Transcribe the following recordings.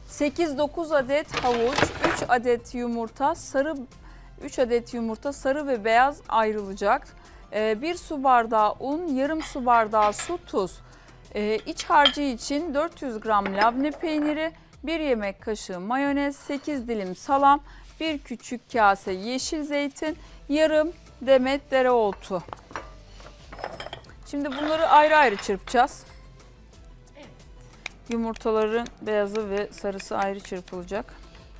8-9 adet havuç, 3 adet yumurta, 3 adet yumurta sarı ve beyaz ayrılacak. 1 su bardağı un, yarım su bardağı su, tuz. İç harcı için 400 gram labne peyniri, 1 yemek kaşığı mayonez, 8 dilim salam, 1 küçük kase yeşil zeytin, yarım demet dereotu. Şimdi bunları ayrı ayrı çırpacağız. Yumurtaların beyazı ve sarısı ayrı çırpılacak.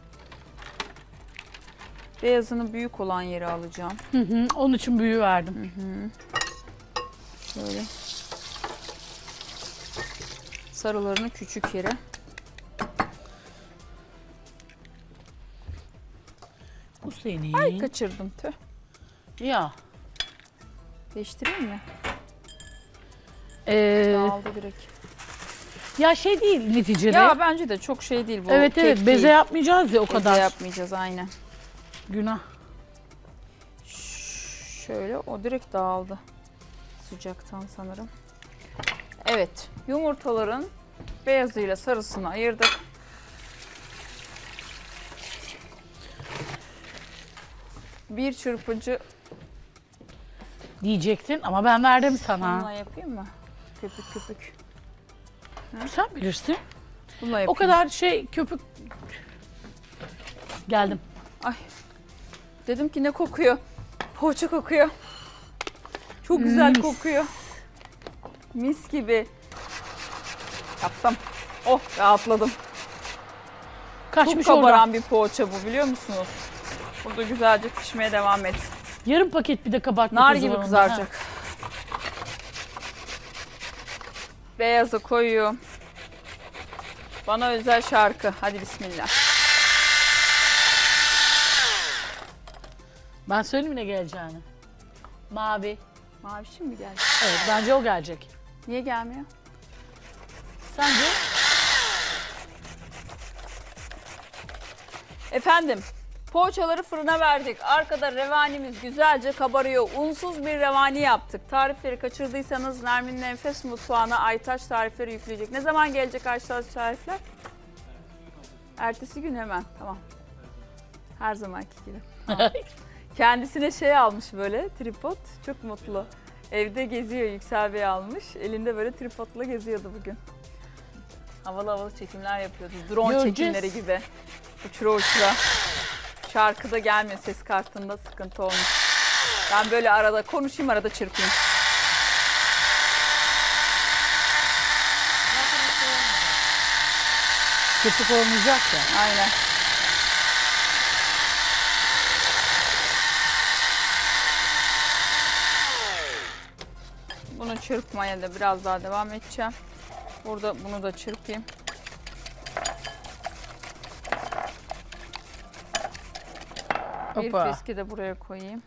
Beyazını büyük olan yere alacağım. Onun için büyüğü verdim. Şöyle. Sarılarını küçük yere. Bu senin. Ay kaçırdım tüh. Ya. Değiştireyim mi? Ee, Dağıldı direkt. ya şey değil neticede. Ya bence de çok şey değil bu. evet kek beze değil. yapmayacağız ya o Beze kadar. yapmayacağız aynen. Günah. Şöyle o direkt dağıldı. Sıcaktan sanırım. Evet, yumurtaların beyazıyla sarısını ayırdık. Bir çırpıcı Diyecektin ama ben verdim sana. bununla yapayım mı? Köpük köpük. Sen bilirsin. Bununla yapayım. O kadar şey köpük. Geldim. Ay. Dedim ki ne kokuyor? Poğaça kokuyor. Çok güzel Mis. kokuyor. Mis gibi. Yaptım. Oh, rahatladım. Çok Kaçmış oradan. kabaran bir poğaça bu, biliyor musunuz? Burada güzelce pişmeye devam et. Yarım paket bir de kabartma Nar tozu gibi var onda, kızaracak. ha. Beyazı koyuyorum. Bana özel şarkı. Hadi bismillah. Ben söyleyeyim mi ne geleceğini? Mavi. Mavişim mi geldi? Evet bence o gelecek. Niye gelmiyor? Sence? Efendim, poğaçaları fırına verdik. Arkada revanimiz güzelce kabarıyor. Unsuz bir revani yaptık. Tarifleri kaçırdıysanız Nermin'in Enfes Mutfağı'na Aytaç tarifleri yükleyecek. Ne zaman gelecek Aytaç tarifler? Ertesi gün hemen. Tamam. Her zamanki gibi. Tamam. Kendisine şey almış böyle, tripod. Çok mutlu. Evde geziyor, Yüksel Bey almış. Elinde böyle tripodla geziyordu bugün. Havalı havalı çekimler yapıyordu. Drone Göreceğiz. çekimleri gibi. Uçura uçura. Şarkıda gelmiyor, ses kartında sıkıntı olmuş. Ben böyle arada konuşayım, arada çırpayım. Köpük olmayacak ya. Aynen. Bunu çırpmaya da biraz daha devam edeceğim. Burada bunu da çırpayım. Bir Hoppa. fiski de buraya koyayım.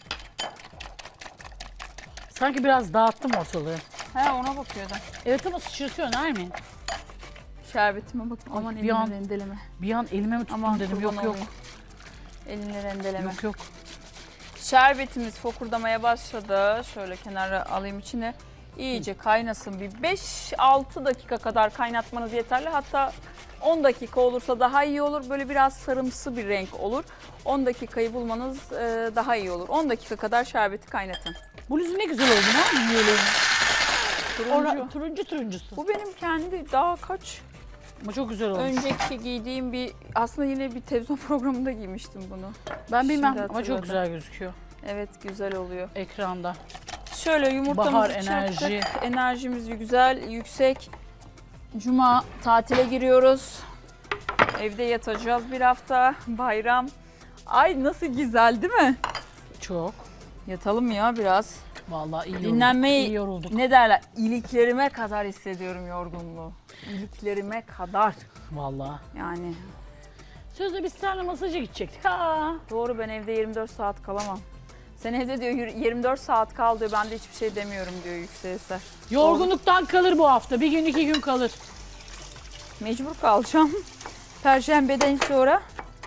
Sanki biraz dağıttım ortalığı. He, ona bakıyordum. Evet ama sıçratıyor Nermin. Şerbetime bak. Aman bir elini an- rendeleme. Bir an elime mi tuttum Aman dedim. kurban Yok yok. olayım. Elini rendeleme. Yok yok. Şerbetimiz fokurdamaya başladı. Şöyle kenara alayım içine. İyice kaynasın. Bir 5-6 dakika kadar kaynatmanız yeterli. Hatta 10 dakika olursa daha iyi olur. Böyle biraz sarımsı bir renk olur. 10 dakikayı bulmanız daha iyi olur. 10 dakika kadar şerbeti kaynatın. Bluzu ne güzel oldu Nermin yeleğin. Turuncu. Turuncu turuncusu. Bu benim kendi daha kaç Ama çok güzel olmuş. önceki giydiğim bir, aslında yine bir televizyon programında giymiştim bunu. Ben bilmem Şimdi ama çok hatırladım. güzel gözüküyor Evet, güzel oluyor. ekranda. Şöyle yumurtamızı Bahar çırptık. enerji. Enerjimiz güzel, yüksek. Cuma tatile giriyoruz. Evde yatacağız bir hafta. Bayram. Ay nasıl güzel değil mi? Çok. Yatalım ya biraz. Vallahi iyi Dinlenmeyi, iyi yorulduk. ne derler? İliklerime kadar hissediyorum yorgunluğu. İliklerime kadar. Vallahi. Yani Sözde biz seninle masaja gidecektik. Ha. doğru, ben evde 24 saat kalamam. Sen evde diyor 24 saat kal diyor. Ben de hiçbir şey demiyorum diyor Yüksel Eser. Yorgunluktan kalır bu hafta. Bir gün 2 gün kalır. Mecbur kalacağım. Perşembeden sonra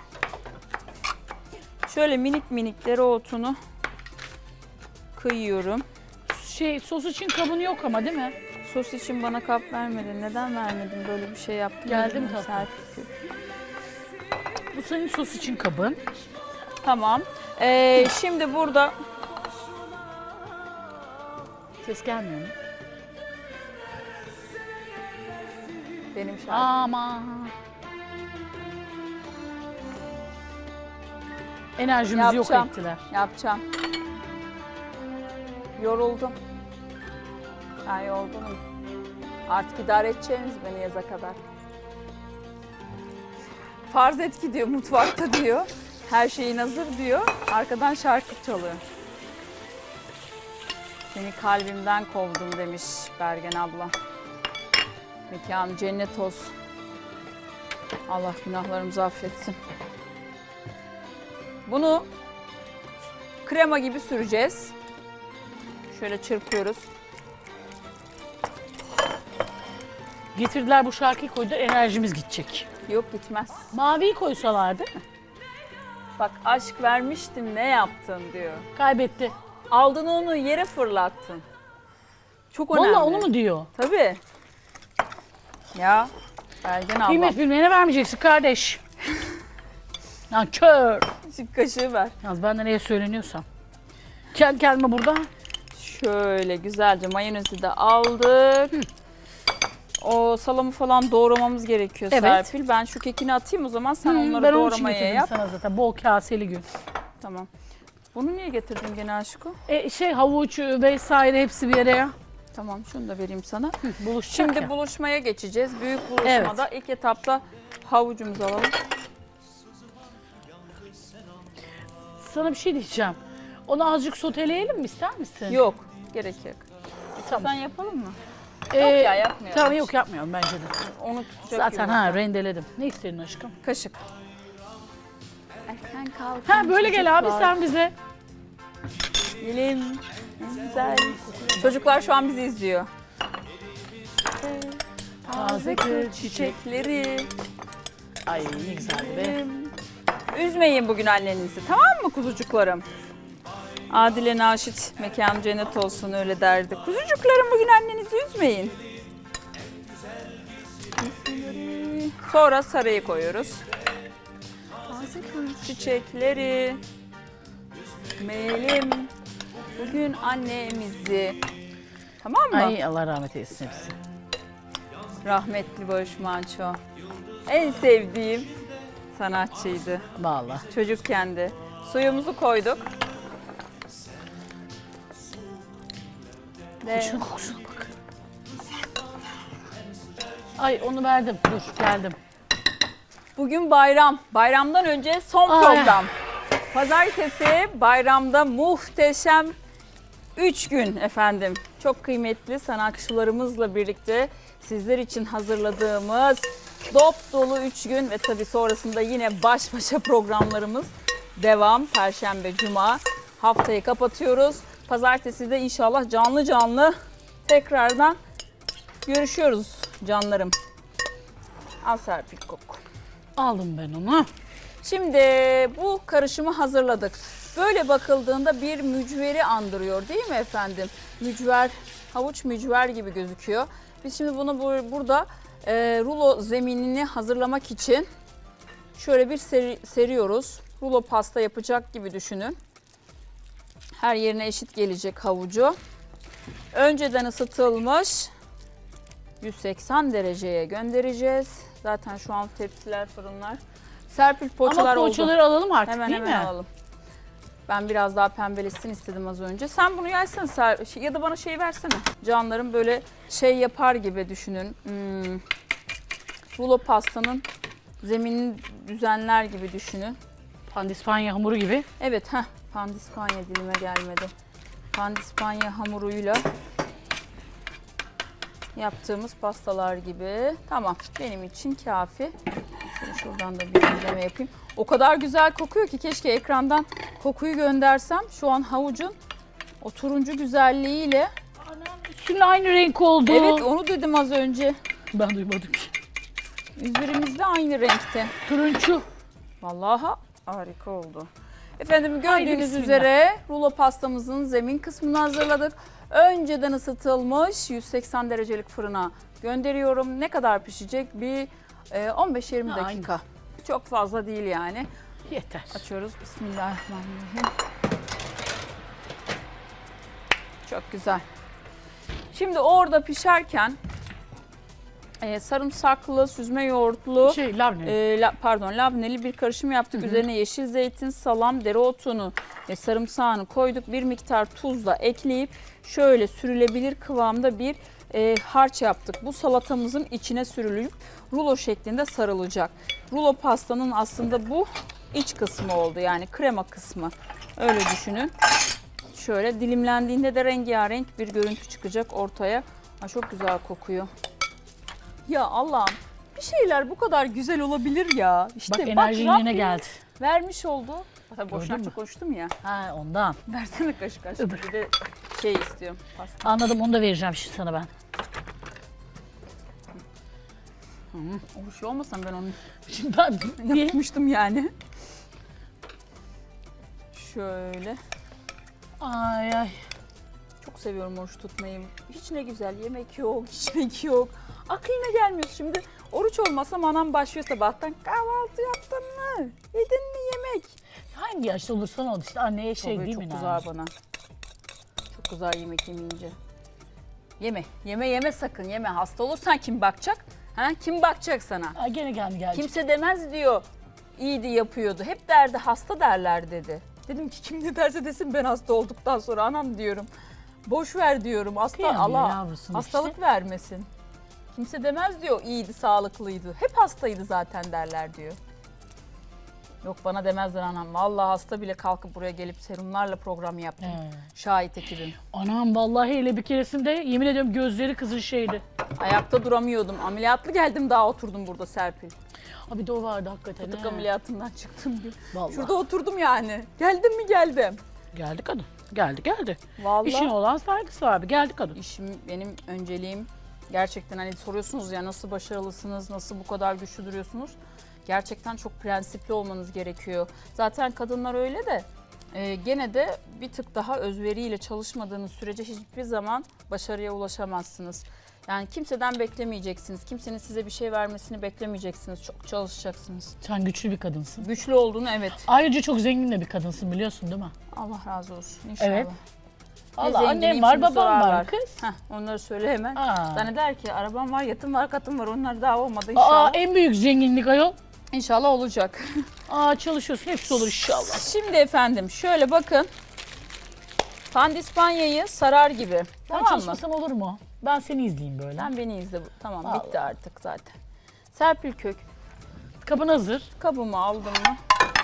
şöyle minik minik dereotunu kıyıyorum. Sos için kabını yok ama değil mi? sos için bana kap vermedin. Neden vermedin? Böyle bir şey yaptın. Geldim Bilmiyorum, tatlım. Serpil. Bu senin sos için kabın. Tamam. Şimdi burada Ses gelmiyor mu? benim şarkım. Aman. Enerjimizi yok Yapacağım. ettiler. Yapacağım. Yoruldum. Ben yorgunum. Artık idare edeceğiniz beni yaza kadar. Farz et ki diyor mutfakta diyor. Her şeyin hazır diyor. Arkadan şarkı çalıyor. Seni kalbimden kovdum demiş Bergen abla. Mekanı cennet olsun. Allah günahlarımızı affetsin. Bunu krema gibi süreceğiz. Şöyle çırpıyoruz. Getirdiler bu şarkıyı koydular, enerjimiz gidecek. Yok gitmez. Maviyi koysalardı Bak aşk vermiştim ne yaptın diyor. kaybetti. Aldın onu yere fırlattın. Çok önemli. Vallahi onu mu diyor? Tabii. Ya Bergen abla. Kıymet bilmeyene vermeyeceksin kardeş. Ya kör. Şu kaşığı ver. Yalnız ben de neye söyleniyorsam. Kendi kendime burada. Şöyle güzelce mayonezi de aldık. O salamı falan doğramamız gerekiyor Evet. Serpil. Ben şu kekini atayım o zaman sen onları ben onun için doğramaya getirdim yap. sana zaten. Bol kaseli gün. Tamam. Bunu niye getirdin gene aşkım? Havuç vesaire hepsi bir yere ya. Tamam şunu da vereyim sana. Buluşacak Şimdi ya. buluşmaya geçeceğiz. Büyük buluşmada ilk etapta havucumuzu alalım. Sana bir şey diyeceğim. Onu azıcık soteleyelim mi, ister misin? Yok gerek yok. Tamam. Sen yapalım mı? Ee, Yok ya, yapmayalım. Tamam yok yapmayalım bence de. Onu tutacak Zaten gibi. rendeledim. Ne istedin aşkım? Kaşık. Erken kalkın Ha böyle gel abi çocuklar. sen bize. Gelim. Ne güzel. Çocuklar şu an bizi izliyor. Taze kır çiçekleri. Ay ne güzeldi be. Üzmeyin bugün annenizi, tamam mı kuzucuklarım? Adile Naşit, mekanı cennet olsun öyle derdi. Kuzucuklarım bugün annenizi üzmeyin. Sonra sarıyı koyuyoruz. Taze kır çiçekleri. Melim bugün annemizi. Tamam mı? Ay Allah rahmet eylesin hepsi. Rahmetli Barış Manço. En sevdiğim sanatçıydı. Vallahi. Çocukken de. Suyumuzu koyduk. Ve Şunun kokusuna bak. Ay onu verdim. Dur geldim. bugün bayram. Bayramdan önce son Ay. program. Pazartesi bayramda muhteşem 3 gün efendim. Çok kıymetli sanatçılarımızla birlikte sizler için hazırladığımız dop dolu 3 gün ve tabii sonrasında yine baş başa programlarımız devam. Perşembe, Cuma haftayı kapatıyoruz. Pazartesi de inşallah canlı canlı tekrardan görüşüyoruz canlarım. Al Serpil koku. Aldım ben onu. Şimdi bu karışımı hazırladık. Böyle bakıldığında bir mücveri andırıyor değil mi efendim? Mücver, havuç mücver gibi gözüküyor. Biz şimdi bunu burada rulo zeminini hazırlamak için şöyle bir seriyoruz. Rulo pasta yapacak gibi düşünün. Her yerine eşit gelecek havucu. Önceden ısıtılmış 180 dereceye göndereceğiz. Zaten şu an tepsiler, fırınlar. Serpil poğaçalar Ama oldu. poğaçaları alalım artık Hemen değil hemen mi? alalım. Ben biraz daha pembeleşsin istedim az önce. Sen bunu yaysana ya da bana şey versene. Canlarım böyle şey yapar gibi düşünün. Rulo pastanın zeminini düzenler gibi düşünün. Pandispanya hamuru gibi. Evet, pandispanya dilime gelmedi. Pandispanya hamuruyla yaptığımız pastalar gibi. Tamam, benim için kafi. Şöyle şuradan da bir izleme yapayım. O kadar güzel kokuyor ki keşke ekrandan kokuyu göndersem. Şu an havucun o turuncu güzelliğiyle. Üstünle aynı renk oldu. Evet, onu dedim az önce. Ben duymadım. Üzerimiz de aynı renkte. Turuncu. Vallahi harika oldu. Efendim Haydi gördüğünüz bismillah. üzere rulo pastamızın zemin kısmını hazırladık. önceden ısıtılmış 180 derecelik fırına gönderiyorum. Ne kadar pişecek? Bir 15-20 dakika. Çok fazla değil yani. Yeter. Açıyoruz. Bismillahirrahmanirrahim. Çok güzel. Şimdi orada pişerken sarımsaklı, süzme yoğurtlu, Labne. labneli bir karışım yaptık. Üzerine yeşil zeytin, salam, dereotunu ve sarımsağını koyduk. Bir miktar tuz da ekleyip şöyle sürülebilir kıvamda bir harç yaptık. Bu salatamızın içine sürülüp rulo şeklinde sarılacak. Rulo pastanın aslında bu iç kısmı oldu, yani krema kısmı. Öyle düşünün. Şöyle dilimlendiğinde de rengarenk bir görüntü çıkacak ortaya. Çok güzel kokuyor. Ya Allah'ım, bir şeyler bu kadar güzel olabilir ya. İşte Bak enerjin yine Rabbim geldi. vermiş oldu. Tabii Gördün boşuna mü? çok konuştum ya. Ha ondan. Versene kaşık kaşık. Öbür. Bir de şey istiyorum. Pasta. Anladım, onu da vereceğim şimdi sana ben. Oruç olmasam ben onu Şimdi ben niye? yapmıştım yani. Şöyle. Ay ay. Çok seviyorum oruç tutmayı. Hiç ne güzel, yemek yok, içmek yok. Aklına gelmiyor şimdi. Oruç olmasam anam başlıyor sabahtan. Kahvaltı yaptın mı? Yedin mi yemek? Hangi yaşta olursan ol işte anneye şey Tabii, değil çok mi? güzel bana. Çok güzel yemek yemeyince. Yeme, yeme sakın yeme. Hasta olursan kim bakacak? Ha? Kim bakacak sana? Ay gene geldi. Kimse demez diyor. İyiydi yapıyordu. Hep derdi hasta derler dedi. Dedim ki kim ne derse desin ben hasta olduktan sonra anam diyorum. Boş ver diyorum. Allah hastalık vermesin. Kimse demez diyor iyiydi, sağlıklıydı. Hep hastaydı zaten derler diyor. Yok bana demezler anam. Vallahi hasta bile kalkıp buraya gelip serumlarla program yaptım. Şahit ekibim. Anam vallahi hele bir keresinde yemin ediyorum gözleri kızın şeydi. Ayakta duramıyordum. Ameliyatlı geldim daha oturdum burada Serpil. Abi de o vardı hakikaten. Fıtık ameliyatından çıktım. Vallahi. Şurada oturdum yani. Geldim mi geldim. Geldi kadın. Geldi. Vallahi. İşine olan saygısı var abi. Geldi kadın. İşim benim önceliğim. Gerçekten hani soruyorsunuz ya nasıl başarılısınız, nasıl bu kadar güçlü duruyorsunuz? Gerçekten çok prensipli olmanız gerekiyor. Zaten kadınlar öyle de gene de bir tık daha özveriyle çalışmadığınız sürece hiçbir zaman başarıya ulaşamazsınız. Yani kimseden beklemeyeceksiniz. Kimsenin size bir şey vermesini beklemeyeceksiniz. Çok çalışacaksınız. Sen güçlü bir kadınsın. Güçlü olduğunu evet. Ayrıca çok zengin de bir kadınsın biliyorsun değil mi? Allah razı olsun inşallah. Evet. Ne Allah annem zenginiyim, var, şimdi babam var sorarlar. kız. Onları söyle hemen. Aa. Zanneder ki arabam var, yatım var, katım var. Onlar daha olmadı inşallah. En büyük zenginlik ayol. İnşallah olacak. Çalışıyorsun hepsi olur inşallah. Şimdi efendim şöyle bakın. Pandispanyayı sarar gibi. Ben Tamam mı? çalışmasam olur mu? Ben seni izleyeyim böyle. Sen beni izle. Tamam Vallahi. bitti artık zaten. Serpil Kök. Kabın hazır. Kabımı aldım mı?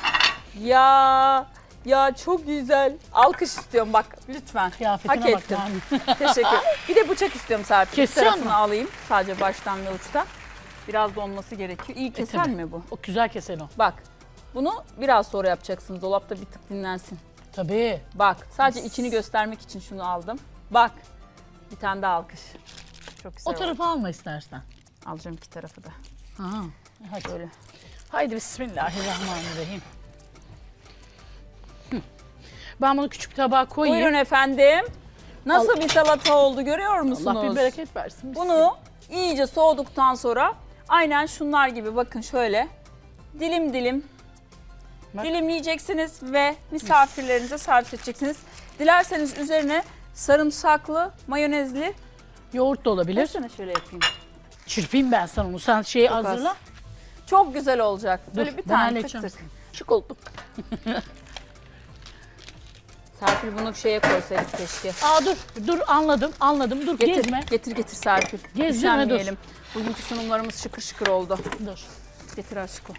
Ya çok güzel. Alkış istiyorum bak lütfen. Kıyafetine Hak bak ettim. yani. Teşekkür. Bir de bıçak istiyorum Serpil. Bir Kesiyor tarafını mu? alayım. Sadece baştan ve uçtan. Biraz donması gerekiyor. İyi keser tabii. mi bu? O güzel kesen o. Bak. Bunu biraz sonra yapacaksınız. Dolapta bir tık dinlensin. Tabii. Bak. Sadece içini göstermek için şunu aldım. Bak. Bir tane daha alkış. Çok güzel O tarafı alma istersen. oldu. Alacağım iki tarafı da. Ha. Hadi. Böyle. Haydi bismillahirrahmanirrahim. Ben bunu küçük tabağa koyayım. Buyurun efendim. Nasıl bir salata oldu görüyor musunuz? Allah bir bereket versin. Bunu iyice soğuduktan sonra aynen şunlar gibi bakın şöyle dilim dilim Bak. dilimleyeceksiniz ve misafirlerinize servis edeceksiniz. Dilerseniz üzerine sarımsaklı, mayonezli Yoğurt da olabilir. Versene şöyle yapayım. Çırpayım ben sana onu. Sen şeyi Çok az. hazırla. Çok güzel olacak. Böyle Dur, bir ben tane halledeceğim. tık tık. Şık olduk. Serpil bunu şeye koysaydık keşke. Dur anladım. Dur Getir, gezme. getir Serpil. Gezdirme, dur. Üşenmeyelim. Bugünkü sunumlarımız şıkır şıkır oldu. Dur. Getir aşkım.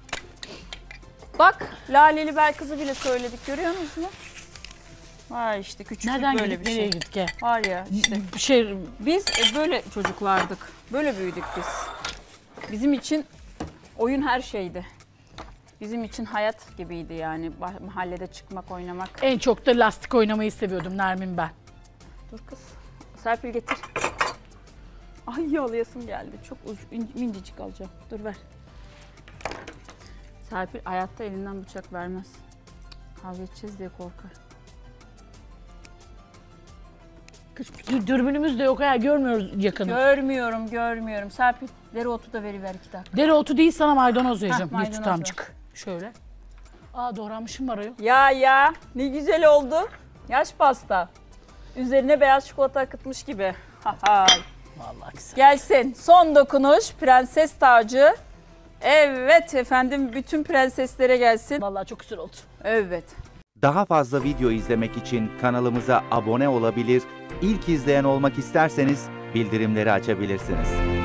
Bak laleli bel kızı bile söyledik görüyor musunuz? Var işte küçüklük Nereden böyle gidip bir nereye şey. gittik ya? Var ya işte. Şey, Biz böyle çocuklardık. Böyle büyüdük biz. Bizim için oyun her şeydi. Bizim için hayat gibiydi yani. Mahallede çıkmak, oynamak. en çok da lastik oynamayı seviyordum Nermin ben. Dur kız. Serpil getir. Ay yalayasım geldi. Çok minicik alacağım. Dur ver. Serpil hayatta elinden bıçak vermez. Kavga edeceğiz diye korkar. Kız, dürbünümüz de yok ha, görmüyoruz yakını. Görmüyorum. Serpil, dereotu da veriver 2 dakika. Dereotu değil, sana maydanoz vereceğim. Bir maydanoz tutamcık. Şöyle. Aa, doğranmışım var ayol. Ya ne güzel oldu. Yaş pasta. Üzerine beyaz çikolata akıtmış gibi. Vallahi güzel. Gelsin. Son dokunuş. Prenses tacı. Evet efendim, bütün prenseslere gelsin. Vallahi çok güzel oldu. Evet. Daha fazla video izlemek için kanalımıza abone olabilir, ilk izleyen olmak isterseniz bildirimleri açabilirsiniz.